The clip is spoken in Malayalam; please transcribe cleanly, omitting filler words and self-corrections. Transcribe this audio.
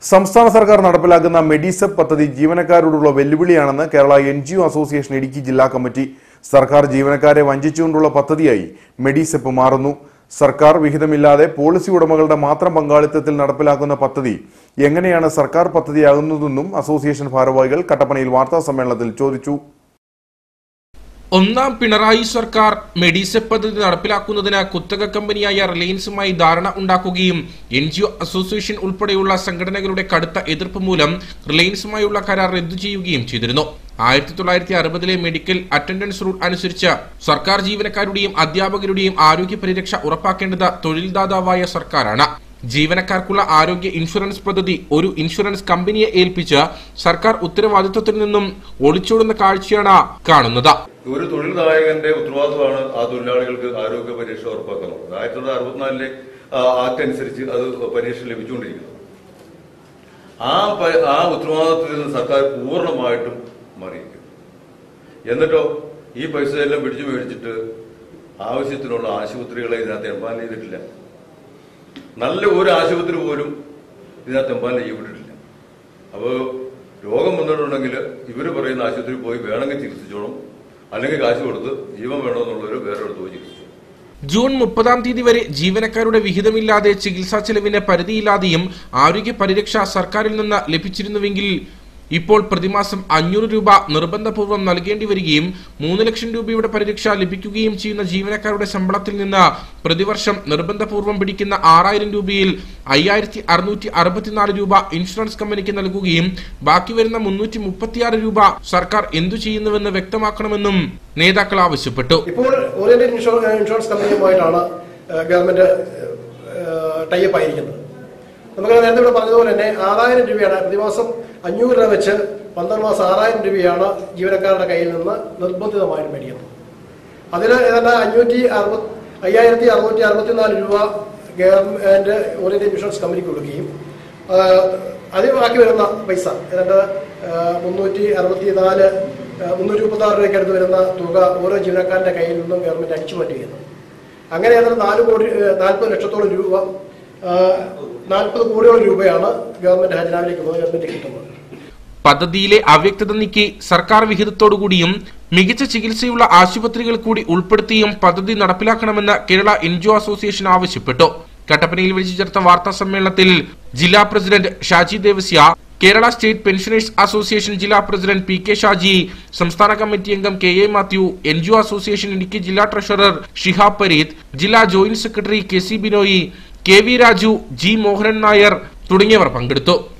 സംസ്ഥാന സർക്കാർ നടപ്പിലാക്കുന്ന മെഡിസെപ്പ് പദ്ധതി ജീവനക്കാരോടുള്ള വെല്ലുവിളിയാണെന്ന് കേരള NGO അസോസിയേഷൻ ഇടുക്കി ജില്ലാ കമ്മിറ്റി. സർക്കാർ ജീവനക്കാരെ വഞ്ചിച്ചുകൊണ്ടുള്ള പദ്ധതിയായി മെഡിസെപ്പ് മാറുന്നു. സർക്കാർ വിഹിതമില്ലാതെ പോളിസി ഉടമകളുടെ മാത്രം പങ്കാളിത്തത്തിൽ നടപ്പിലാക്കുന്ന പദ്ധതി എങ്ങനെയാണ് സർക്കാർ പദ്ധതിയാകുന്നതെന്നും അസോസിയേഷൻ ഭാരവാഹികൾ കട്ടപ്പനയിൽ വാർത്താ സമ്മേളനത്തിൽ ചോദിച്ചു. ഒന്നാം പിണറായി സർക്കാർ മെഡിസെപ്പ് പദ്ധതി നടപ്പിലാക്കുന്നതിന് കുത്തക കമ്പനിയായ റിലയൻസുമായി ധാരണ ഉണ്ടാക്കുകയും NGO അസോസിയേഷൻ ഉൾപ്പെടെയുള്ള സംഘടനകളുടെ കടുത്ത എതിർപ്പ് മൂലം റിലയൻസുമായുള്ള കരാർ റദ്ദു ചെയ്യുകയും ചെയ്തിരുന്നു. 1960 മെഡിക്കൽ അറ്റൻഡൻസ് റൂൾ അനുസരിച്ച് സർക്കാർ ജീവനക്കാരുടെയും അധ്യാപകരുടെയും ആരോഗ്യ പരിരക്ഷ ഉറപ്പാക്കേണ്ടത് തൊഴിൽദാതാവായ സർക്കാരാണ്. ജീവനക്കാർക്കുള്ള ആരോഗ്യ ഇൻഷുറൻസ് പദ്ധതി ഒരു ഇൻഷുറൻസ് കമ്പനിയെ ഏൽപ്പിച്ച് സർക്കാർ ഉത്തരവാദിത്വത്തിൽ നിന്നും ഒളിച്ചോടുന്ന കാഴ്ചയാണ് കാണുന്നത്. ഒരു തൊഴിൽദായകന്റെ ഉത്തരവാദിത്വമാണ് ആ തൊഴിലാളികൾക്ക് ആരോഗ്യ പരിരക്ഷ ഉറപ്പാക്കുന്നത്. 1964 ആക്ട് അനുസരിച്ച് അത് പരിരക്ഷ ലഭിച്ചുകൊണ്ടിരിക്കുന്നു. ആ ഉത്തരവാദിത്വത്തിൽ നിന്ന് സർക്കാർ പൂർണ്ണമായിട്ടും മാറിയിരിക്കുന്നു. എന്നിട്ടോ ഈ പൈസ എല്ലാം പിടിച്ചു മേടിച്ചിട്ട് ആവശ്യത്തിനുള്ള ആശുപത്രികളെ ഇതിനകത്ത് എംപാനൽ ചെയ്തിട്ടില്ല. നല്ല ഒരു ആശുപത്രി പോലും ഇതിനകത്ത് എംപാനൽ ചെയ്യപ്പെട്ടിട്ടില്ല. അപ്പോൾ രോഗം വന്നിട്ടുണ്ടെങ്കിൽ ഇവർ പറയുന്ന ആശുപത്രി പോയി വേണമെങ്കിൽ ചികിത്സിച്ചോളും, അല്ലെങ്കിൽ കാശ് കൊടുത്ത് ജീവൻ വേണമെന്നുള്ളവർ വേറൊരിടത്ത് പോയി ചികിത്സിച്ചു. ജൂൺ 30 വരെ ജീവനക്കാരുടെ വിഹിതമില്ലാതെ ചികിത്സാ ചെലവിന് പരിധിയില്ലാതെയും ആരോഗ്യ പരിരക്ഷ സർക്കാരിൽ നിന്ന് ലഭിച്ചിരുന്നുവെങ്കിൽ ഇപ്പോൾ പ്രതിമാസം 500 രൂപ നിർബന്ധപൂർവ്വം നൽകേണ്ടി വരികയും 3 ലക്ഷം രൂപയുടെ പരിരക്ഷ ലഭിക്കുകയും ചെയ്യുന്ന ജീവനക്കാരുടെ ശമ്പളത്തിൽ നിന്ന് പ്രതിവർഷം നിർബന്ധപൂർവ്വം പിടിക്കുന്ന 6000 രൂപയിൽ 5664 രൂപ ഇൻഷുറൻസ് കമ്പനിക്ക് നൽകുകയും ബാക്കി വരുന്ന 336 രൂപ സർക്കാർ എന്തു ചെയ്യുന്നുവെന്ന് വ്യക്തമാക്കണമെന്നും നേതാക്കൾ ആവശ്യപ്പെട്ടു. ഇപ്പോൾ ഇൻഷുറൻസ് കമ്പനിയുമായിട്ടാണ് ഗവൺമെന്റ് ടൈപ്പ് ആയിരിക്കുന്നത്. നമുക്ക് നേരത്തെ ഇവിടെ പറഞ്ഞതുപോലെ തന്നെ 6000 രൂപയാണ് പ്രതിമാസം 500 രൂപ വെച്ച് 12 മാസം 6000 രൂപയാണ് ജീവനക്കാരുടെ കയ്യിൽ നിന്ന് നിർബന്ധിതമായിട്ട് മേടിക്കുന്നത്. അതിൽ ഏതാണ്ട് 5664 രൂപ ഗവൺമെന്റ് ഓറിയന്റൽ ഇൻഷുറൻസ് കമ്പനിക്ക് കൊടുക്കുകയും അതിൽ ബാക്കി വരുന്ന പൈസ ഏതാണ്ട് 336 രൂപയ്ക്ക് അടുത്ത് വരുന്ന തുക ഓരോ ജീവനക്കാരന്റെ കയ്യിൽ നിന്നും ഗവൺമെന്റ് അടിച്ചു മാറ്റുകയാണ്. അങ്ങനെ ഏതാണ്ട് 40 ലക്ഷത്തോളം രൂപ 40 കോടിയോളം രൂപയാണ് ഗവൺമെന്റ് ഖജനാവിലേക്ക് ഗവൺമെന്റ് കിട്ടുന്നത്. പദ്ധതിയിലെ അവ്യക്തത നീക്കി സർക്കാർ വിഹിതത്തോടുകൂടിയും മികച്ച ചികിത്സയുള്ള ആശുപത്രികൾ കൂടി ഉൾപ്പെടുത്തിയും പദ്ധതി നടപ്പിലാക്കണമെന്ന് കേരള NGO അസോസിയേഷൻ ആവശ്യപ്പെട്ടു. കട്ടപ്പനയിൽ വിളിച്ചു ചേർത്ത വാർത്താ സമ്മേളനത്തിൽ ജില്ലാ president Shaji Devasya, Kerala state pensioners association ജില്ലാ പ്രസിഡന്റ് PK ഷാജി, സംസ്ഥാന കമ്മിറ്റി അംഗം KA Mathew, NGO association Idukki ജില്ലാ ട്രഷറർ ഷിഹാബ് പരീദ്, ജില്ലാ joint secretary KC Binoy, KV Raju, G Mohanan Nair തുടങ്ങിയവർ പങ്കെടുത്തു.